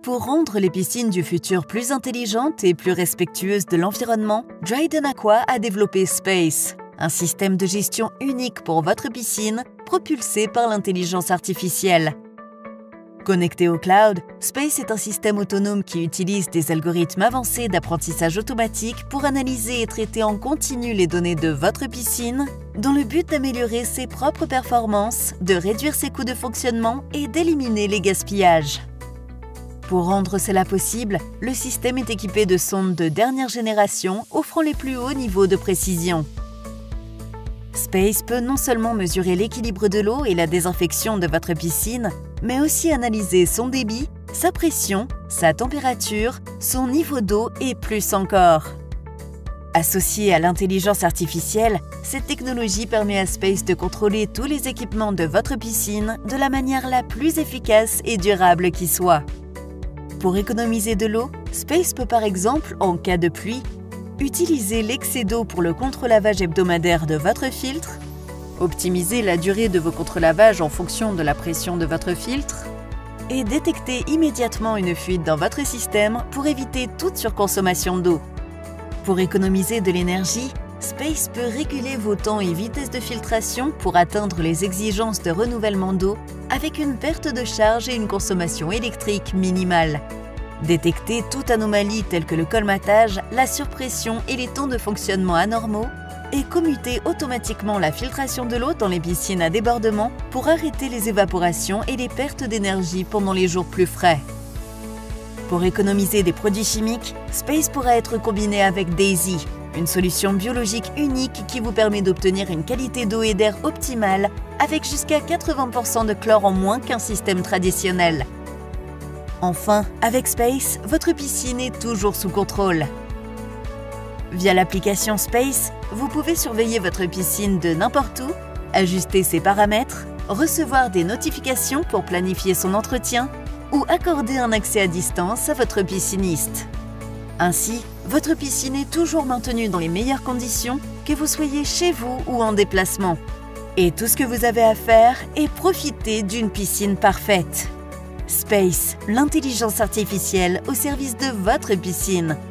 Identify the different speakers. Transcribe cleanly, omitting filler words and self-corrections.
Speaker 1: Pour rendre les piscines du futur plus intelligentes et plus respectueuses de l'environnement, Dryden Aqua a développé Space, un système de gestion unique pour votre piscine, propulsé par l'intelligence artificielle. Connecté au cloud, Space est un système autonome qui utilise des algorithmes avancés d'apprentissage automatique pour analyser et traiter en continu les données de votre piscine, dans le but d'améliorer ses propres performances, de réduire ses coûts de fonctionnement et d'éliminer les gaspillages. Pour rendre cela possible, le système est équipé de sondes de dernière génération offrant les plus hauts niveaux de précision. Space peut non seulement mesurer l'équilibre de l'eau et la désinfection de votre piscine, mais aussi analyser son débit, sa pression, sa température, son niveau d'eau et plus encore. Associée à l'intelligence artificielle, cette technologie permet à Space de contrôler tous les équipements de votre piscine de la manière la plus efficace et durable qui soit. Pour économiser de l'eau, Space peut par exemple, en cas de pluie, utiliser l'excès d'eau pour le contre-lavage hebdomadaire de votre filtre, optimiser la durée de vos contre-lavages en fonction de la pression de votre filtre et détecter immédiatement une fuite dans votre système pour éviter toute surconsommation d'eau. Pour économiser de l'énergie, Space peut réguler vos temps et vitesse de filtration pour atteindre les exigences de renouvellement d'eau avec une perte de charge et une consommation électrique minimale. Détecter toute anomalie telle que le colmatage, la surpression et les temps de fonctionnement anormaux et commuter automatiquement la filtration de l'eau dans les piscines à débordement pour arrêter les évaporations et les pertes d'énergie pendant les jours plus frais. Pour économiser des produits chimiques, Space pourra être combiné avec Daisy, une solution biologique unique qui vous permet d'obtenir une qualité d'eau et d'air optimale avec jusqu'à 80% de chlore en moins qu'un système traditionnel. Enfin, avec Space, votre piscine est toujours sous contrôle. Via l'application Space, vous pouvez surveiller votre piscine de n'importe où, ajuster ses paramètres, recevoir des notifications pour planifier son entretien ou accorder un accès à distance à votre pisciniste. Ainsi, votre piscine est toujours maintenue dans les meilleures conditions, que vous soyez chez vous ou en déplacement. Et tout ce que vous avez à faire est profiter d'une piscine parfaite. Space, l'intelligence artificielle au service de votre piscine.